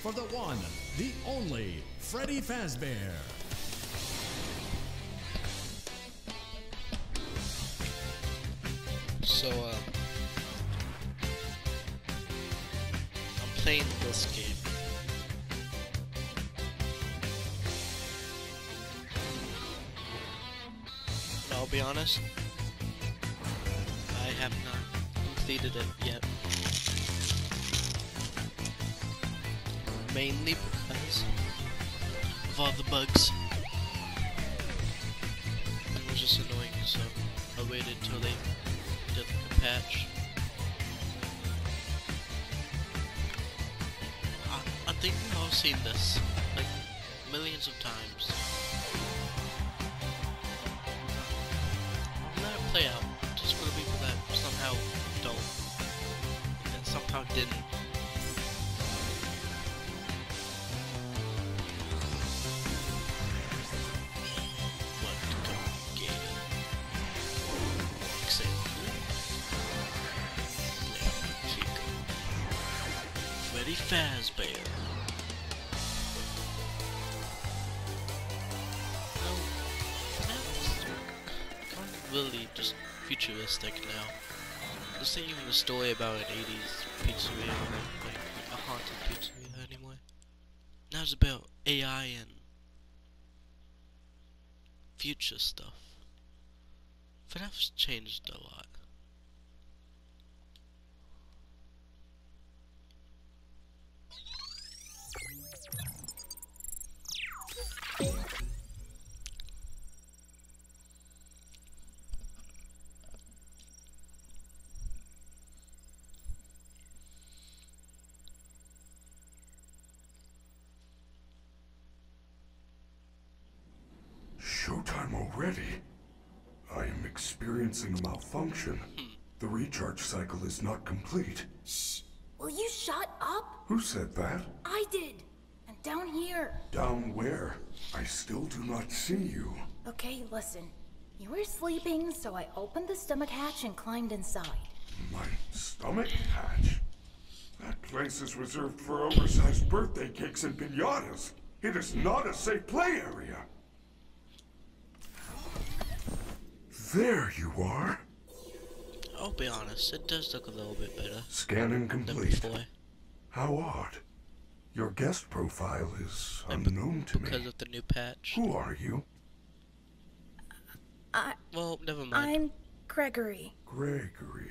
for the one, the only Freddy Fazbear. So, I'm playing this game. And I'll be honest, I have not completed it yet. Mainly because of all the bugs. It was just annoying, so I waited till they did the patch. I think we've all seen this, like, millions of times. Let it play out, just for the people that somehow don't, and somehow didn't. Freddy Fazbear. No, FNAF's kind of really just futuristic now. This ain't even a story about an 80s pizzeria or like a haunted pizzeria anymore. Now it's about AI and future stuff. FNAF's changed a lot. Showtime already? I am experiencing a malfunction. The recharge cycle is not complete. Shh! Will you shut up? Who said that? I did. And down here. Down where? I still do not see you. Okay, listen. You were sleeping, so I opened the stomach hatch and climbed inside. My stomach hatch? That place is reserved for oversized birthday cakes and piñatas. It is not a safe play area. There you are. I'll be honest, it does look a little bit better Scanning than complete. before. How odd. Your guest profile is And unknown to me. because of the new patch. Who are you? Well, never mind. I'm Gregory. Gregory.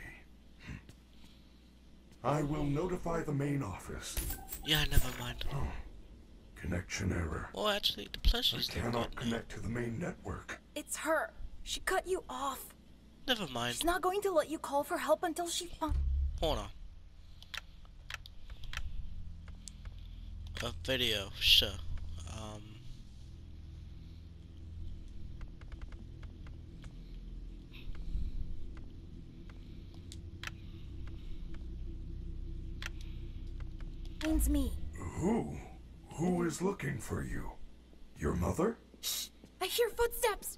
I will notify the main office. Yeah, never mind. Oh. Connection error. Well, actually, the I plushies look cannot good now. connect to the main network. It's her. She cut you off. Never mind. She's not going to let you call for help until she finds... Hold on. A video, sure. Finds me. Who? Who is looking for you? Your mother? Shh! I hear footsteps!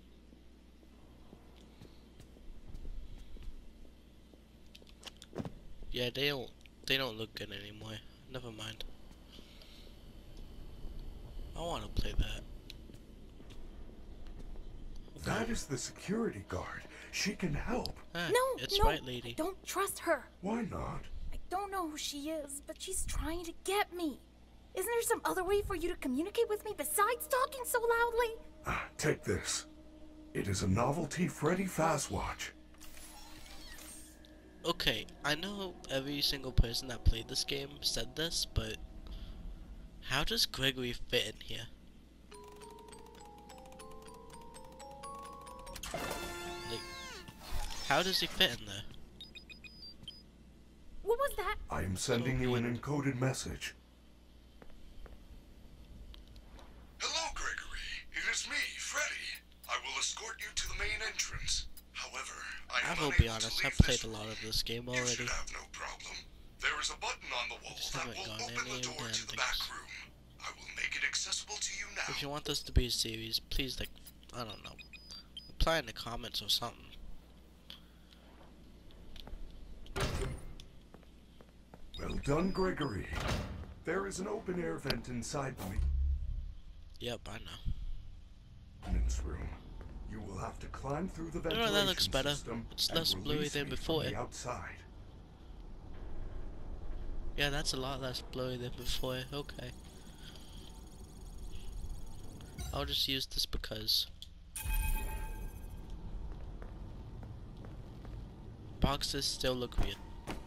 Yeah, they don't look good anymore. Never mind. I want to play that. That is the security guard. She can help. Ah, No, it's no, right, I lady. don't trust her. Why not? I don't know who she is, but she's trying to get me. Isn't there some other way for you to communicate with me besides talking so loudly? Take this. It is a novelty Freddy Fazwatch. Okay, I know every single person that played this game said this, but how does Gregory fit in here? Like, how does he fit in there? What was that? I am sending you an encoded message. Hello, Gregory. It is me, Freddy. I will escort you to the main entrance. However, I will be honest, I've played a lot of this game You already. should have no problem. There is a button on the wall just that haven't will gone open any the door damn to the things. back room. I will make it accessible to you now. If you want this to be a series, please, like, I don't know, reply in the comments or something. Well done, Gregory. There is an open-air vent inside the Yep, I know. maintenance room. You will have to climb through the You know, ventilation that looks better. system It's and less bluey release than me before. from the outside. Yeah, that's a lot less blurry than before. Okay. I'll just use this because. Boxes still look weird.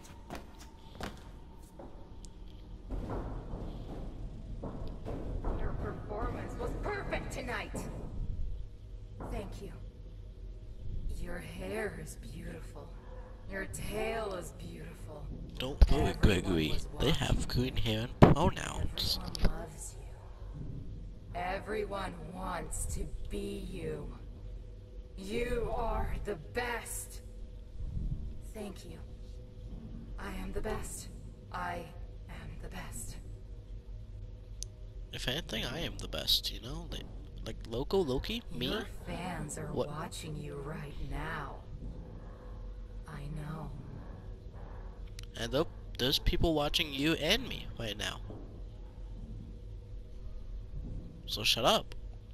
Your performance was perfect tonight. Thank you. Your hair is beautiful. Your tail is beautiful. Don't worry, Gregory. They have green hair and pronouns. Everyone loves you. Everyone wants to be you. You are the best. Thank you. I am the best. I am the best. If anything, I am the best, you know? Like Loki? Me? Your fans are What? watching you right now. I know. And there's people watching you and me right now. So shut up.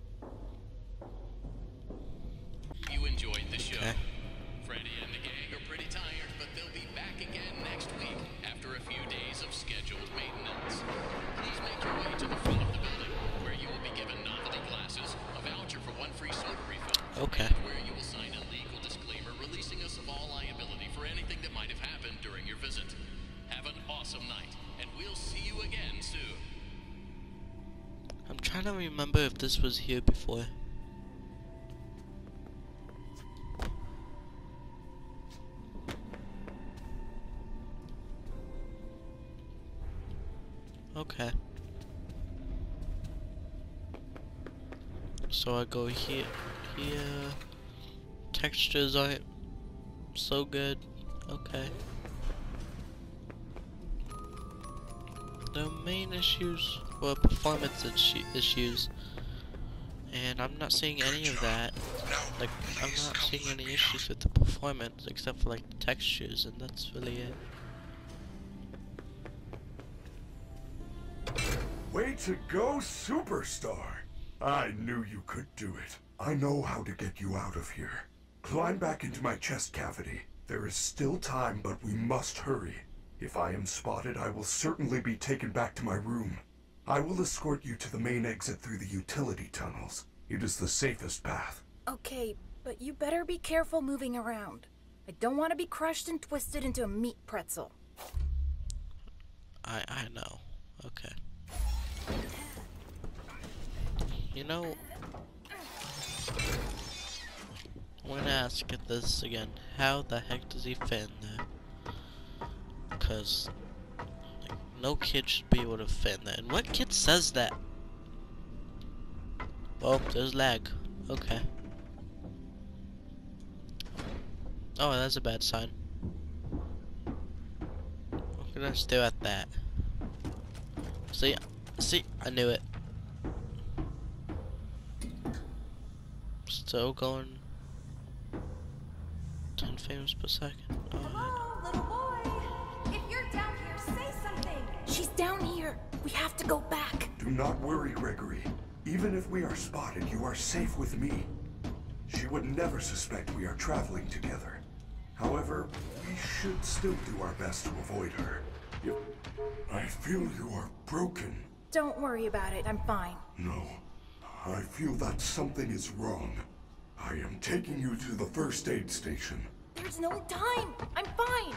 You enjoyed the show. Okay. Freddy and the gang are pretty tired, but they'll be back again next week after a few days of scheduled maintenance. Please make your way to the front of the building, where you will be given novelty glasses, a voucher for 1 free soda refill, Okay. and where you will sign a legal disclaimer releasing us of all liability for anything that might have happened during your visit. Have an awesome night, and we'll see you again soon. I'm trying to remember if this was here before. Okay. So I go here. Textures aren't so good. Okay. The main issues were performance issues, and I'm not seeing any of that. Like, I'm not seeing any issues with the performance except for like the textures, and that's really it. Way to go, superstar! I knew you could do it. I know how to get you out of here. Climb back into my chest cavity. There is still time, but we must hurry. If I am spotted, I will certainly be taken back to my room. I will escort you to the main exit through the utility tunnels. It is the safest path. Okay, but you better be careful moving around. I don't want to be crushed and twisted into a meat pretzel. I know. Okay. You know, I'm gonna ask it this again. How the heck does he fit in there? Cause like, no kid should be able to fit in there. And what kid says that? Oh, there's lag. Okay. Oh, that's a bad sign. I'm gonna stare at that. See, I knew it. Still going 10 frames per second. Hello, little boy. If you're down here, say something. She's down here. We have to go back. Do not worry, Gregory. Even if we are spotted, you are safe with me. She would never suspect we are traveling together. However, we should still do our best to avoid her. I feel you are broken. Don't worry about it. I'm fine. No, I feel that something is wrong. I am taking you to the first aid station. There's no time. I'm fine.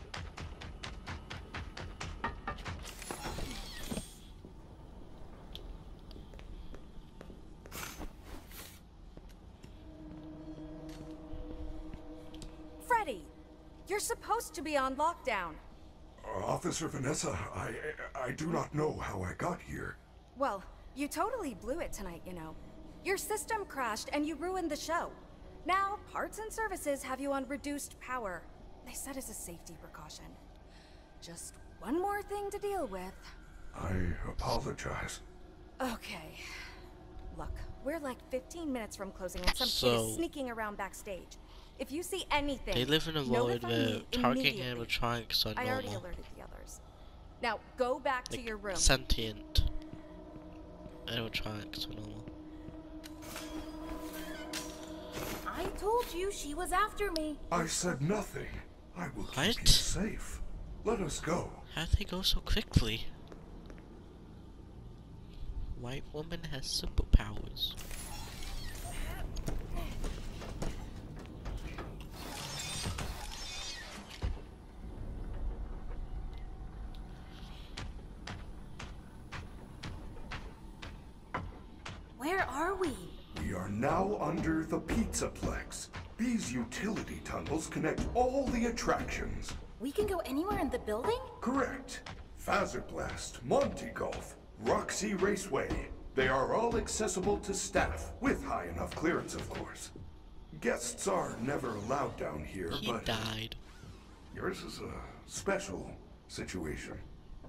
Freddy, you're supposed to be on lockdown. Officer Vanessa, I do not know how I got here. Well, you totally blew it tonight, you know. Your system crashed and you ruined the show. Now, parts and services have you on reduced power. They said as a safety precaution. Just one more thing to deal with. I apologize. Okay. Look, we're like 15 minutes from closing and some kid So- is sneaking around backstage. If you see anything, They live in a world notify where me targeting immediately. animatronics are I already normal. alerted the others. Now go back to Like, your room. sentient. Animatronics are normal. I told you she was after me. I said nothing. I will keep What? you safe. Let us go. How'd they go so quickly? White woman has superpowers. Where are we? We are now under the Pizzaplex. These utility tunnels connect all the attractions. We can go anywhere in the building? Correct. Fazerblast, Monty Golf, Roxy Raceway. They are all accessible to staff, with high enough clearance, of course. Guests are never allowed down here, He but died. yours is a special situation.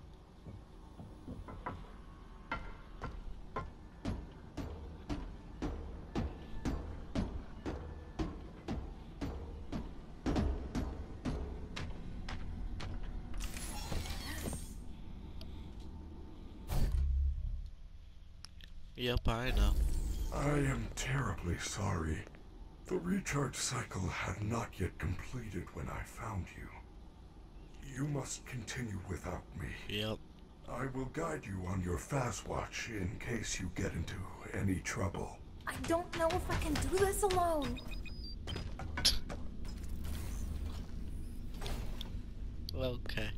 Yep, I know. I am terribly sorry. The recharge cycle had not yet completed when I found you. You must continue without me. Yep. I will guide you on your fast watch in case you get into any trouble. I don't know if I can do this alone. Okay.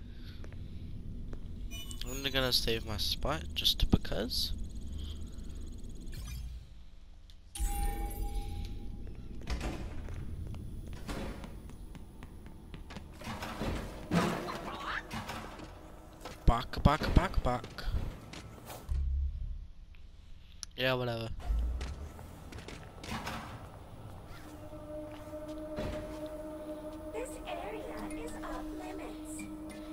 I'm gonna save my spot just because. Bak. Yeah, whatever. This area is off limits.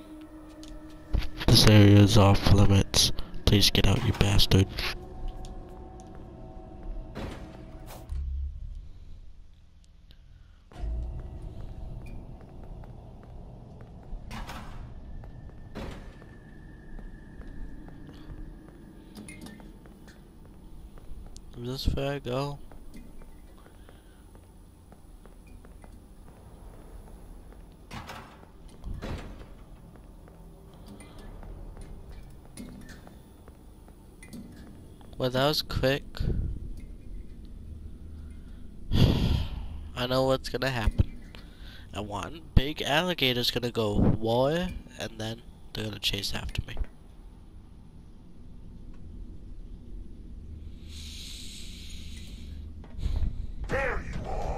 This area is off limits. Please get out, you bastard. Is this where I go? Well, that was quick. I know what's gonna happen. And one big alligator's gonna go war, and then they're gonna chase after me. There you are!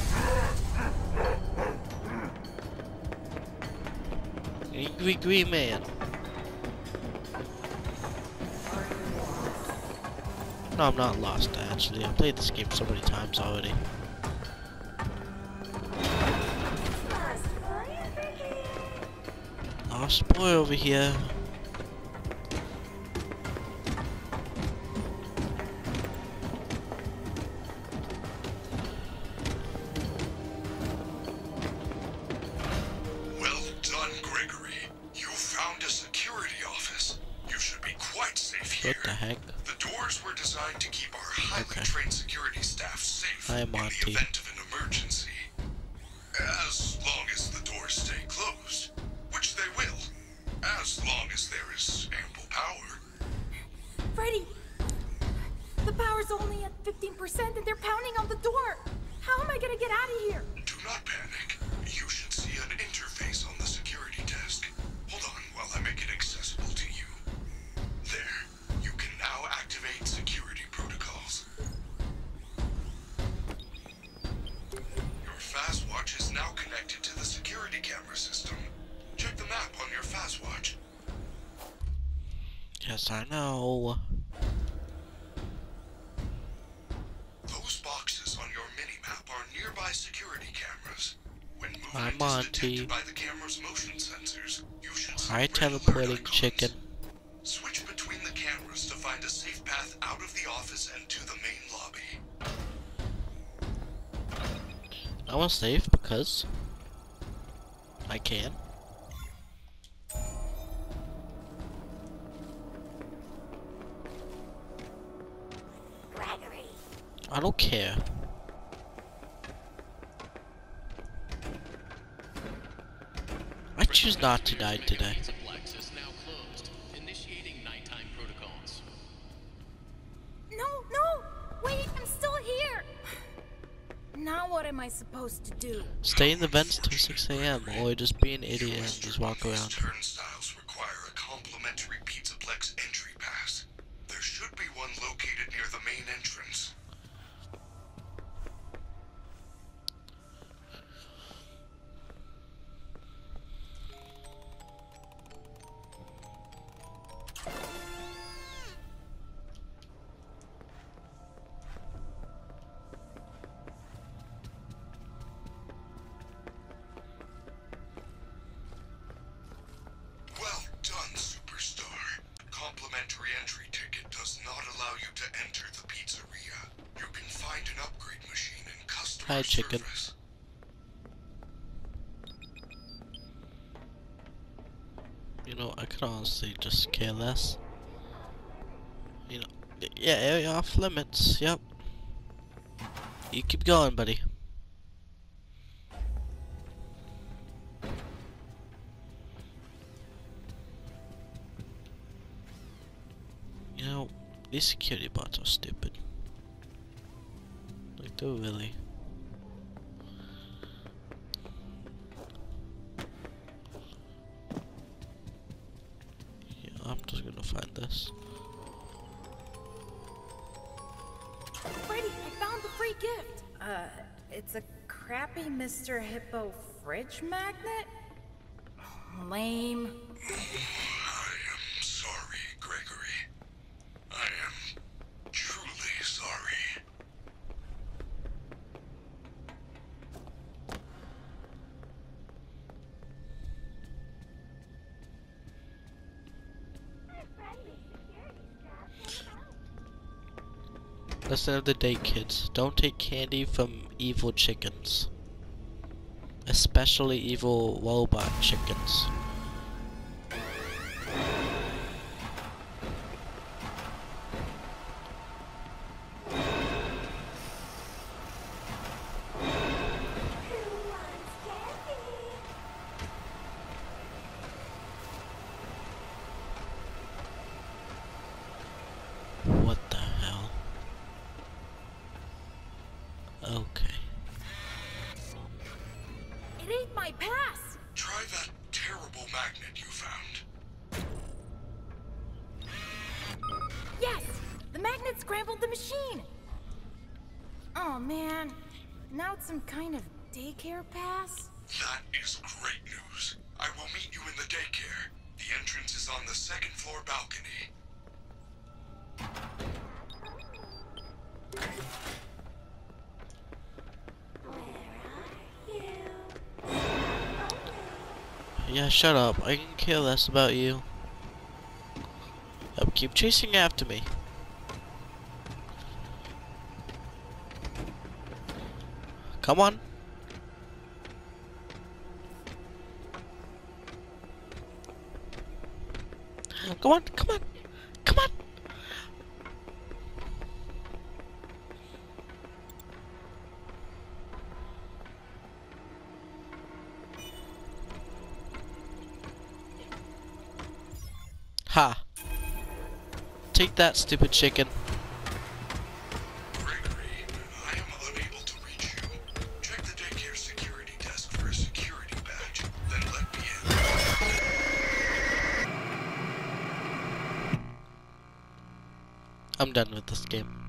Angry Green Man. No, I'm not lost actually. I've played this game so many times already. Lost boy over here. Well done, Gregory. You found a security office. You should be quite safe here. What the heck? The doors were designed to keep our highly Okay. trained security staff safe Hi, in the Monty. event of an emergency. As long as the doors stay closed, which they will, as long as there is ample power. Freddy! The power's only at 15% and they're pounding on the door! How am I gonna get out of here? Do not panic. You should see an interface on the security desk. Hold on while I make it accessible to you. There. You can now activate security protocols. Your fast watch is now connected to the security camera system. Check the map on your fast watch. Yes, I know. Those boxes on your mini-map are nearby security cameras. When Hi, movement is Monty. detected by the camera's motion sensors, you should see Hi, red alert teleporting icons. chicken. Switch between the cameras to find a safe path out of the office and to the main lobby. I want to save because I can. I don't care. I choose not to die today. Plexus now closed. Initiating nighttime protocols. No, no! Wait, I'm still here! Now what am I supposed to do? Stay in the vents till 6 a.m. or just be an idiot and just walk around. Turnstiles require a complimentary Pizzaplex entry pass. There should be one located near the main entrance. Well done, Superstar. Complimentary entry ticket does not allow you to enter the pizzeria. You can find an upgrade machine in customer Hi, chicken. service. You know, I could honestly just care less. You know, yeah, area off limits, yep. You keep going, buddy. You know, these security bots are stupid. Like, they're really. Yeah, I'm just gonna find this. Freddy, I found the free gift! It's a crappy Mr. Hippo fridge magnet? Lame. I am sorry, Gregory. I am truly sorry. Lesson of the day, kids. Don't take candy from evil chickens. Especially evil robot chickens. What the hell? Okay. It ate my pass! Try that terrible magnet you found. Yes! The magnet scrambled the machine! Oh man, now it's some kind of daycare pass? That is great news. I will meet you in the daycare. The entrance is on the second floor balcony. Yeah, shut up. I can care less about you. Keep chasing after me. Come on. Come on, come on, come on. Ha. Take that, stupid chicken. Gregory, I am unable to reach you. Check the daycare security desk for a security badge, then let me in. I'm done with this game.